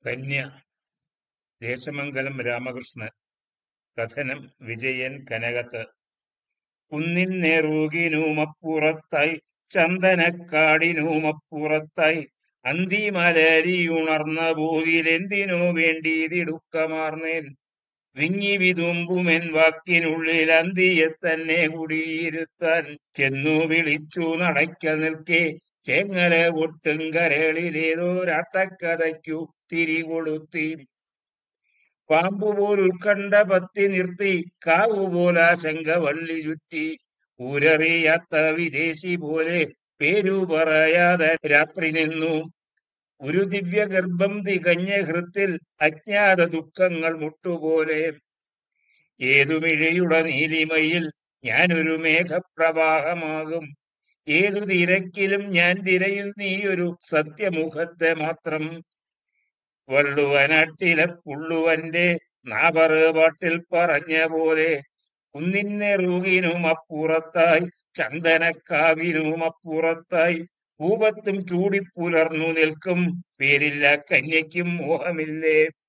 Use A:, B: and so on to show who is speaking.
A: കന്യ. ദേശമംഗലം രാമകൃഷ്ണൻ. കഥനം വിജയൻ കനകത്ത്. കുന്നിൻ നെറുകിനുമപ്പുറത്തായി ചന്ദനക്കാടിനുമപ്പുറത്തായി അന്തിമലരിയുണർന്ന ബോധിലെന്തിനോ വേണ്ടിതിടുക്കമാർന്നേൻ. വിങ്ങി വിതുമ്പുമെൻ വാക്കിനുള്ളിൽ അന്തിയെ തന്നെ കുടിയിരുത്താൻ ചെന്നു വിളിച്ചു നടയ്ക്കൽ നിൽക്കെ ചേങ്ങല ഒട്ടും കരളിലേതോരാട്ടക്കഥയ്ക്കു തിരികൊളുത്തി. പാമ്പുപോൽ ഉത്കണ്ഠ പത്തി നിർത്തി കാവുപോലാശങ്ക വള്ളി ചുറ്റി. ഊരറിയാത്ത വിദേശി പോലെ പേരു പറയാതെ രാത്രി നിന്നു. ഒരു ദിവ്യഗർഭം തികഞ്ഞ ഹൃത്തിൽ അജ്ഞാത ദുഃഖങ്ങൾ മുട്ടുപോലെ. ഏതുമിഴയുടെ നീലിമയിൽ ഞാനൊരു മേഘപ്രവാഹമാകും. ഏതു തിരക്കിലും ഞാൻ തിരയിൽ നീയൊരു സത്യമുഖത്തെ മാത്രം. വള്ളുവനാട്ടിലെ പുള്ളുവന്റെ നാവറ് പാട്ടിൽ പറഞ്ഞ പോലെ കുന്നിന്നെറുകിനും അപ്പുറത്തായി ചന്ദനക്കാവിനും അപ്പുറത്തായി ഭൂപത്തും ചൂടിപ്പുലർന്നു നിൽക്കും പേരില്ല കന്യയ്ക്കും മോഹമില്ലേ.